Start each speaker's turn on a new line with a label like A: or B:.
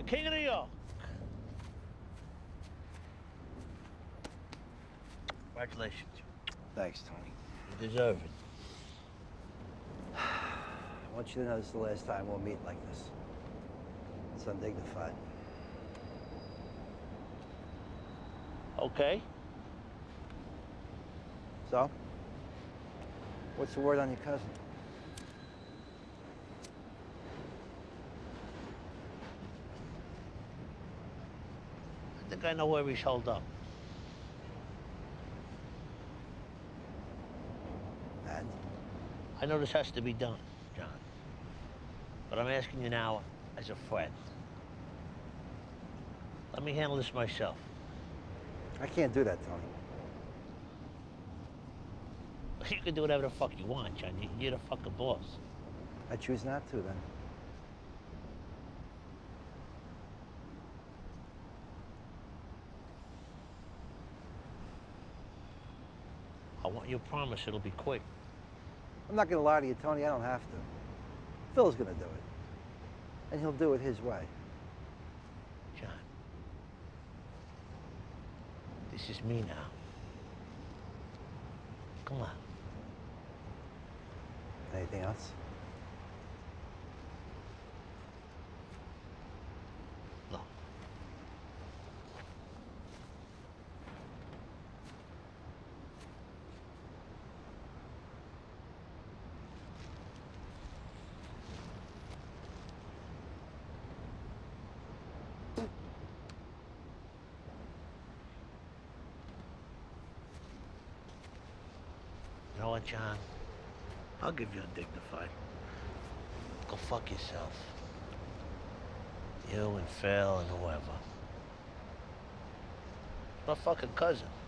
A: King of New York. Congratulations.
B: Thanks, Tony.
A: You deserve it.
B: I want you to know this is the last time we'll meet like this. It's undignified.
A: Okay.
B: So? What's the word on your cousin?
A: I think I know where he's holed up.
B: And?
A: I know this has to be done, John. But I'm asking you now as a friend. Let me handle this myself.
B: I can't do that, Tony.
A: You can do whatever the fuck you want, John. You're the fucking boss.
B: I choose not to, then.
A: I want your promise it'll be quick.
B: I'm not gonna lie to you, Tony, I don't have to. Phil's gonna do it. And he'll do it his way.
A: John. This is me now. Come on.
B: Anything else?
A: No. You know what, John? I'll give you undignified. Go fuck yourself. You and Phil and whoever. My fucking cousin.